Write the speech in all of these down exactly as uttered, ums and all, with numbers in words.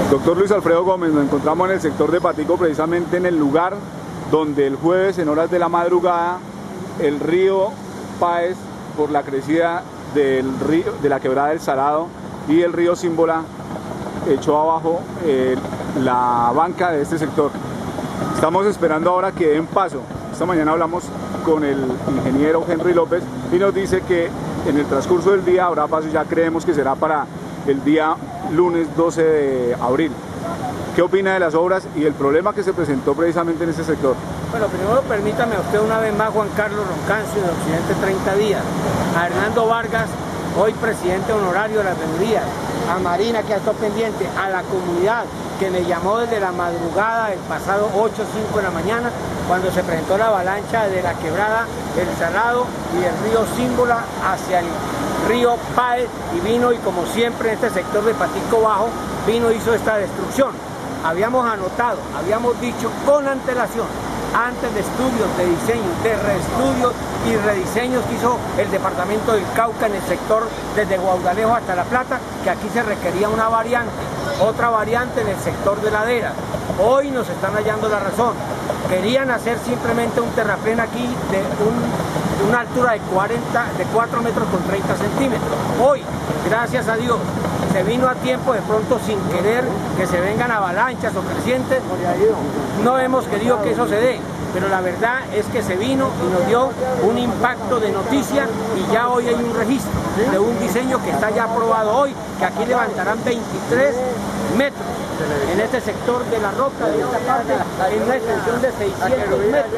Doctor Luis Alfredo Gómez, nos encontramos en el sector de Patico, precisamente en el lugar donde el jueves en horas de la madrugada el río Páez, por la crecida del río, de la quebrada del Salado y el río Símbola, echó abajo eh, la banca de este sector. Estamos esperando ahora que den paso. Esta mañana hablamos con el ingeniero Henry López y nos dice que en el transcurso del día habrá paso, ya creemos que será para el día lunes doce de abril. ¿Qué opina de las obras y el problema que se presentó precisamente en este sector? Bueno, primero permítame a usted una vez más, Juan Carlos Roncancio, de Occidente treinta días, a Hernando Vargas, hoy presidente honorario de las veedurías, a Marina, que ha estado pendiente, a la comunidad que me llamó desde la madrugada del pasado ocho o cinco de la mañana, cuando se presentó la avalancha de la quebrada El Salado y el río Símbola hacia el río Páez, y vino, y como siempre en este sector de Patico Bajo, vino y hizo esta destrucción. Habíamos anotado, habíamos dicho con antelación, antes de estudios, de diseño, de reestudios y rediseños que hizo el departamento del Cauca en el sector desde Guaudalejo hasta La Plata, que aquí se requería una variante, otra variante en el sector de Ladera. Hoy nos están hallando la razón. Querían hacer simplemente un terraplén aquí de, un, de una altura de, cuarenta, de cuatro metros con treinta centímetros. Hoy, gracias a Dios, se vino a tiempo, de pronto sin querer que se vengan avalanchas o crecientes. No hemos querido que eso se dé, pero la verdad es que se vino y nos dio un impacto de noticia, y ya hoy hay un registro de un diseño que está ya aprobado hoy, que aquí levantarán veintitrés metros en este sector de la roca, de esta parte, en una extensión de seiscientos metros.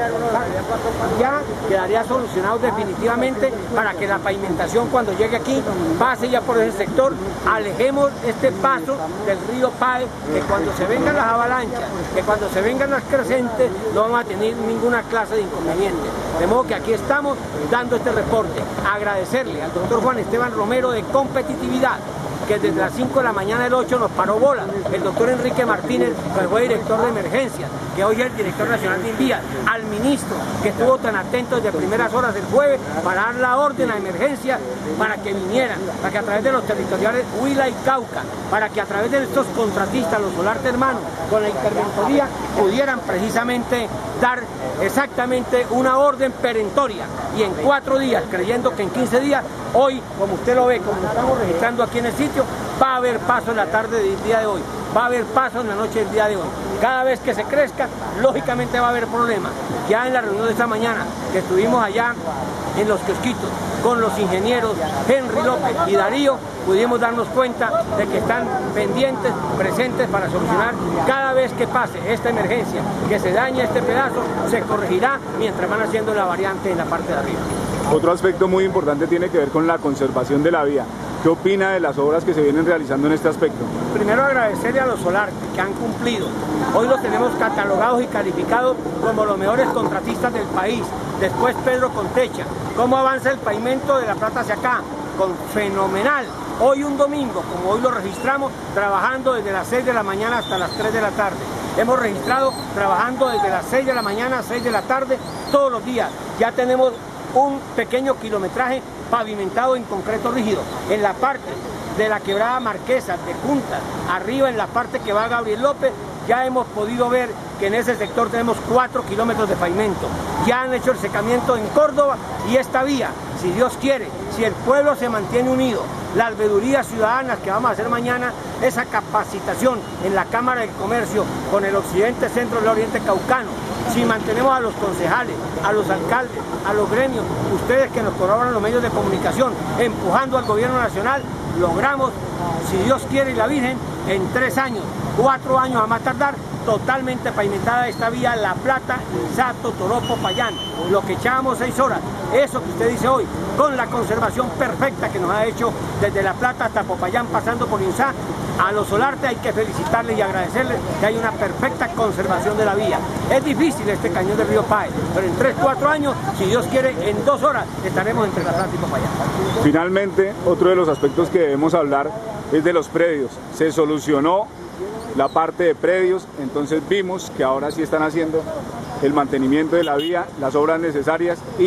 Ya quedaría solucionado definitivamente para que la pavimentación, cuando llegue aquí, pase ya por ese sector. Alejemos este paso del río Páez, que cuando se vengan las avalanchas, que cuando se vengan las crecientes, no vamos a tener ninguna clase de inconveniente. De modo que aquí estamos dando este reporte. Agradecerle al doctor Juan Esteban Romero de Competitividad, que desde las cinco de la mañana del ocho nos paró bola, el doctor Enrique Martínez, que fue director de emergencias, que hoy es el director nacional de Invías, al ministro, que estuvo tan atento desde primeras horas del jueves para dar la orden a emergencia, para que vinieran, para que a través de los territoriales Huila y Cauca, para que a través de estos contratistas, los Solarte Hermanos, con la interventoría, pudieran precisamente dar exactamente una orden perentoria, y en cuatro días, creyendo que en quince días, hoy, como usted lo ve, como lo estamos registrando aquí en el sitio, va a haber paso en la tarde del día de hoy, va a haber paso en la noche del día de hoy. Cada vez que se crezca, lógicamente va a haber problemas. Ya en la reunión de esta mañana, que estuvimos allá en los kiosquitos con los ingenieros Henry López y Darío, pudimos darnos cuenta de que están pendientes, presentes para solucionar cada vez que pase esta emergencia, que se dañe este pedazo, se corregirá mientras van haciendo la variante en la parte de arriba. Otro aspecto muy importante tiene que ver con la conservación de la vía. ¿Qué opina de las obras que se vienen realizando en este aspecto? Primero, agradecerle a los Solarte, que han cumplido. Hoy los tenemos catalogados y calificados como los mejores contratistas del país. Después Pedro Contecha. ¿Cómo avanza el pavimento de La Plata hacia acá? Con fenomenal. Hoy un domingo, como hoy lo registramos, trabajando desde las seis de la mañana hasta las tres de la tarde. Hemos registrado trabajando desde las seis de la mañana a seis de la tarde todos los días. Ya tenemos un pequeño kilometraje pavimentado en concreto rígido. En la parte de la quebrada Marquesa, de Punta, arriba en la parte que va a Gabriel López, ya hemos podido ver que en ese sector tenemos cuatro kilómetros de pavimento. Ya han hecho el secamiento en Córdoba, y esta vía, si Dios quiere, si el pueblo se mantiene unido, las veedurías ciudadanas que vamos a hacer mañana, esa capacitación en la Cámara de Comercio con el occidente, centro y el oriente caucano, si mantenemos a los concejales, a los alcaldes, a los gremios, ustedes que nos colaboran los medios de comunicación, empujando al gobierno nacional, logramos, si Dios quiere y la Virgen, en tres años, cuatro años a más tardar, totalmente pavimentada esta vía La Plata, Insato, Toropo, Payán, lo que echábamos seis horas, eso que usted dice hoy, con la conservación perfecta que nos ha hecho desde La Plata hasta Popayán, pasando por Insá. A los Solarte hay que felicitarles y agradecerles que hay una perfecta conservación de la vía. Es difícil este cañón del río Páez, pero en tres, cuatro años, si Dios quiere, en dos horas estaremos entre La Plata y Popayán. Finalmente, otro de los aspectos que debemos hablar es de los predios. Se solucionó la parte de predios, entonces vimos que ahora sí están haciendo el mantenimiento de la vía, las obras necesarias, y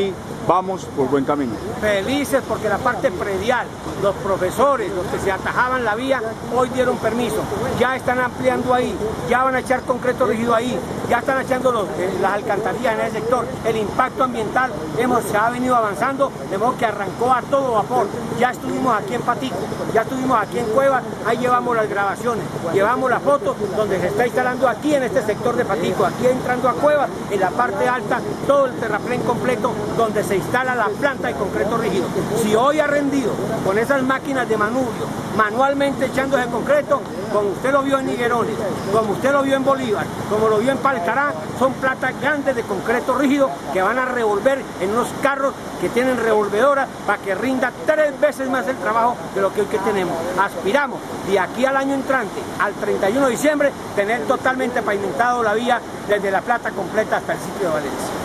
vamos por buen camino. Felices porque la parte predial, los profesores, los que se atajaban la vía, hoy dieron permiso, ya están ampliando ahí, ya van a echar concreto rígido ahí, ya están echando los, eh, las alcantarillas en ese sector, el impacto ambiental hemos, se ha venido avanzando, de modo que arrancó a todo vapor, ya estuvimos aquí en Patico, ya estuvimos aquí en Cueva, ahí llevamos las grabaciones, llevamos la foto donde se está instalando aquí en este sector de Patico, aquí entrando a Cueva, en la parte alta, todo el terraplén completo donde se instala la planta de concreto rígido. Si hoy ha rendido con esas máquinas de manubrio, manualmente echando ese concreto, como usted lo vio en Higuerones, como usted lo vio en Bolívar, como lo vio en Palcará, son platas grandes de concreto rígido que van a revolver en unos carros que tienen revolvedora para que rinda tres veces más el trabajo de lo que hoy que tenemos. Aspiramos de aquí al año entrante, al treinta y uno de diciembre, tener totalmente pavimentado la vía desde La Plata completa hasta el sitio de Valencia.